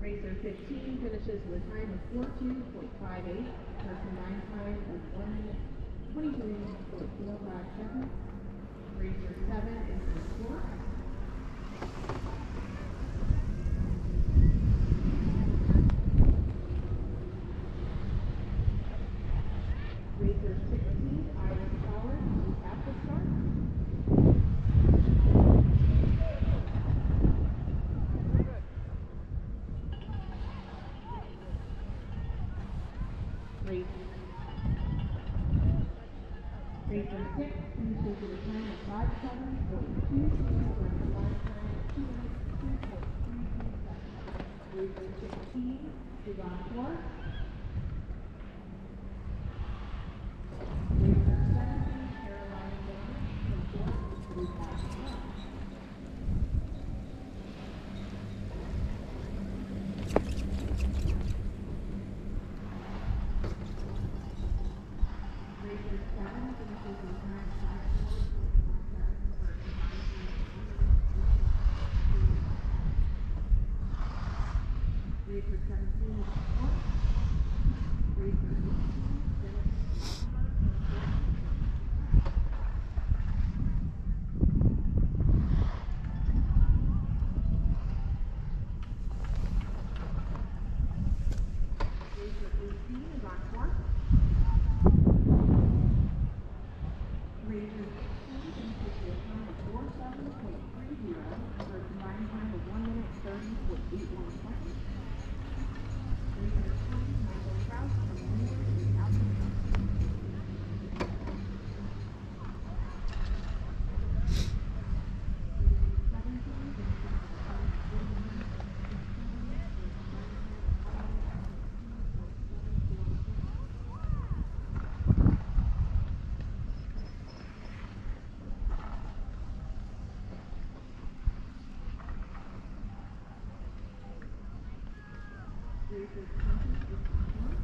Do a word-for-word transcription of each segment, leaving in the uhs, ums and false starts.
Racer fifteen finishes with time of four two point five eight for a combined time of one minute twenty-three point four five seconds. Racer seven is the fourth. Racer sixteen, Iris Power, is at the start. Racer, Racer six finishes with a time of five seven point two two for a combined time of two minutes two point three two seconds. Racer sixteen is on course. Racer seventeen, Caroline Warner, from fourth, is at the front. Racer seven finishes in time five four point one seven for a combined time of one minute three. Racer seventeen is on course. Racer eighteen, Dennis Doppelmayr, from fourth. Racer eighteen is on course. Racer sixteen finishes with a time of four seven point three zero for a combined time of one minute thirty point eight one seconds. Racer twenty, Michael Kraus, from Windsor, is out the front. Racer seventeen finishes with a time of forty minutes and fifteen minutes for a combined time of one minute sixteen point seven four seconds. Racer twenty is on course.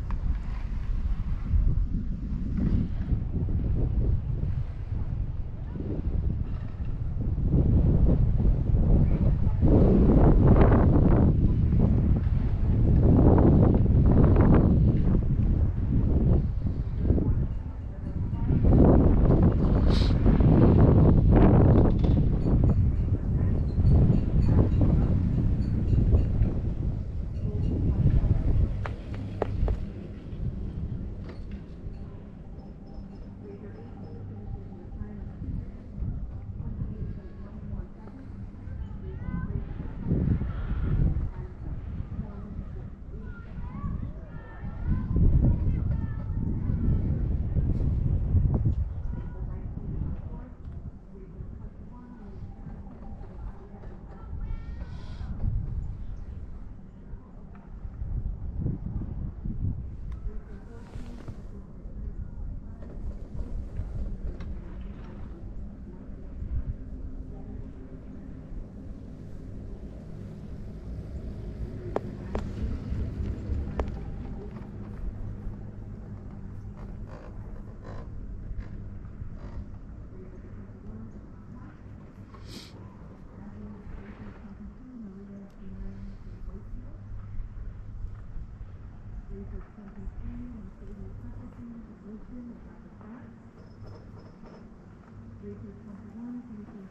Racer twenty-three, Mercedes Hutchinson, Lisbon, is at the front. Racer twenty-one finishes